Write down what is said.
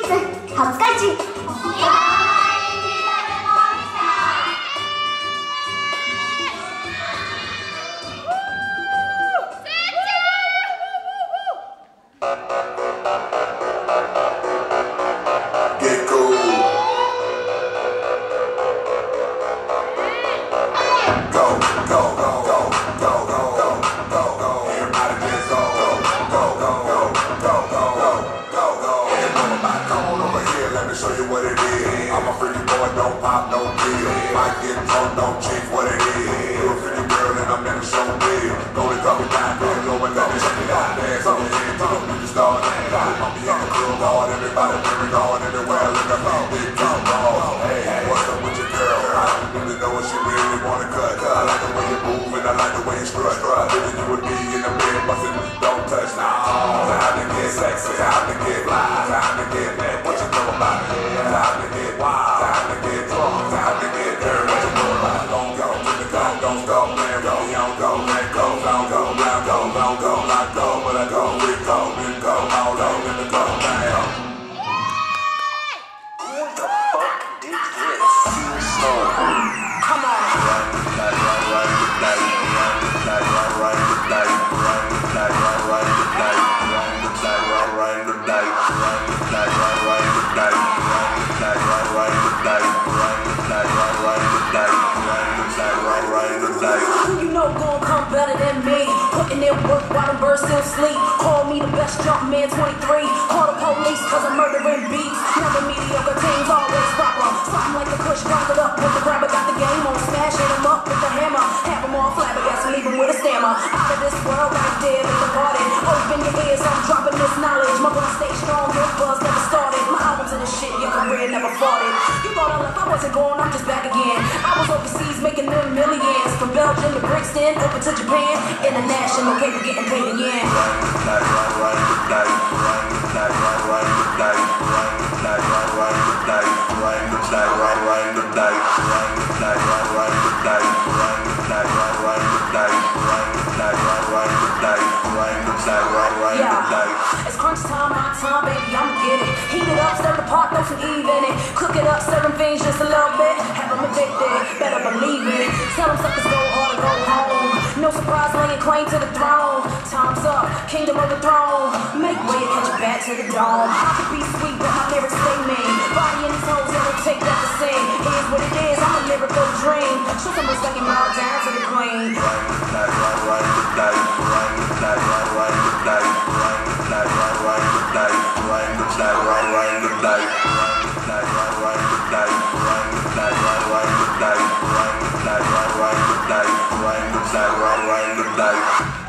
初開示。 Show you what it is. I'm a freaky boy, don't pop no pill. Might get drunk, don't check what it is. You're a freaky girl and I'm in the show bill. Go to drop it down, go low and let me check it out. Dance on your head till the music start. I'll be in the club hard, everybody wearing on everywhere. Look at me, big drunk balls. Hey, what's up with your girl? I don't really know what she really wanna cut. I like the way you move and I like the way you strut. Living you with me in the bed, bustin', don't touch now. Time to get sexy, time to get fly, time to get mad. What you know about it? Time to get wild, time to get drunk, time to get dirty. What you know about it? Don't go, don't go, man, go, don't go, let go, don't go, let go, don't go, let go, but I go, we go, all day in the go, man. What the fuck did this? Come on. You know gon' come better than me. Putting in work while the birds still sleep. Call me the best jump man 23. Call the police cause I'm murdering beats. Never mediocre teams, always proper. Something like a push, drop it up with the grabber. Got the game on, smashing them up with the hammer. Have them all flabbergasted, leave them with a stammer. Out of this world, right there at the party. Open your ears, I'm dropping this knowledge. My buzz stay strong, your buzz never started. My albums and the shit, your career never farted. You thought I left, I wasn't going, I'm just back again. I was overseas making them millions. From Belgium to Brixton, over to Japan. International paper getting paid again. Yeah, it's crunch time, my time, baby, I'ma get it. Heat it up, stir the pot, throw some Eve in it. Cook it up, serving things just a little bit. Have them addicted, better believe it. Tell them suckers go hard or go home. No surprise, laying claim to the throne. Time's up, kingdom overthrown. Make way to catch it back to the dome. I could be sweet, but my lyrics stay mean. Body in these hoes, it'll take that to sing. Here's what it is, I'm a lyrical dream. Show some respect and bow down to the queen. Right,